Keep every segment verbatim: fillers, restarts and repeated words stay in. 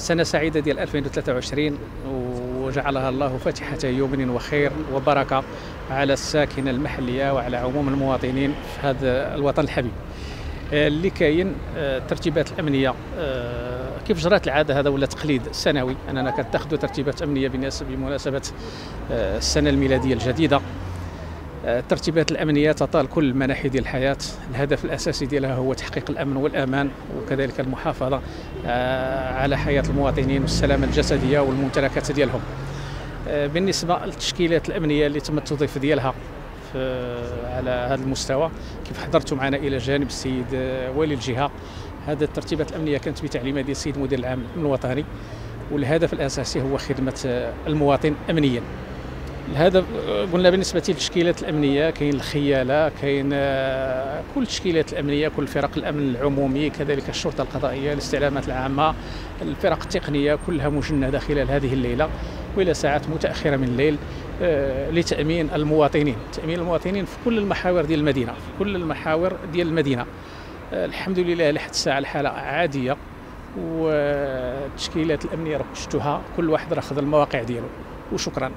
سنة سعيدة ديال ألفين وثلاثة وعشرين، وجعلها الله فاتحة يمن وخير وبركة على الساكنة المحلية وعلى عموم المواطنين في هذا الوطن الحبيب. اللي كاين الترتيبات الأمنية كيف جرات العادة، هذا ولا تقليد سنوي أننا كنتخذوا ترتيبات أمنية بمناسبة السنة الميلادية الجديدة. الترتيبات الأمنية تطال كل مناحي ديال الحياة، الهدف الأساسي ديالها هو تحقيق الأمن والأمان وكذلك المحافظة على حياة المواطنين والسلامة الجسدية والممتلكات ديالهم. بالنسبة للتشكيلات الأمنية اللي تم التوظيف ديالها على هذا المستوى، كيف حضرتوا معنا إلى جانب السيد والي الجهة، هذا الترتيبات الأمنية كانت بتعليمات ديال السيد مدير العام الوطني، والهدف الأساسي هو خدمة المواطن أمنيا. هذا قلنا بالنسبة للتشكيلات الأمنية، كاين الخيالة، كاين كل التشكيلات الأمنية، كل فرق الأمن العمومي، كذلك الشرطة القضائية، الاستعلامات العامة، الفرق التقنية، كلها مجندة خلال هذه الليلة وإلى ساعات متأخرة من الليل لتأمين المواطنين، تأمين المواطنين في كل المحاور ديال المدينة، في كل المحاور ديال المدينة. الحمد لله لحد الساعة الحالة عادية، والتشكيلات الأمنية راه شفتوها، كل واحد راه خذ المواقع ديالو. وشكرا.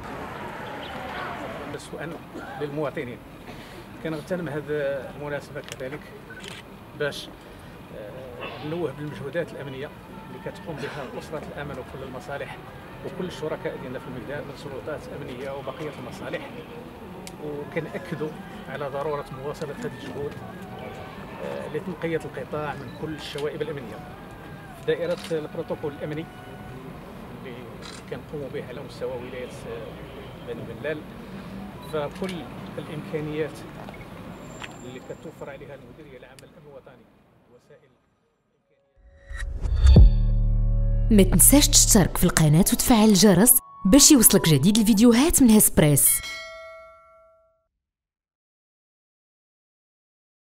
سؤال للمواطنين، كنغتنم هذه المناسبة كذلك باش ننوه بالمجهودات الأمنية اللي كتقوم بها أسرة الأمن وكل المصالح وكل الشركاء ديالنا في الميدان من سلطات أمنية وبقية المصالح، وكنأكدوا على ضرورة مواصلة هذه الجهود لتنقية القطاع من كل الشوائب الأمنية. في دائرة البروتوكول الأمني اللي كنقوموا به على مستوى ولاية بني بلال، فكل الإمكانيات اللي كتوفر عليها المديرية العامة للأمن الوطني وسائل ما تنساش تشترك في القناة وتفعل الجرس باش يوصلك جديد الفيديوهات من هسبريس.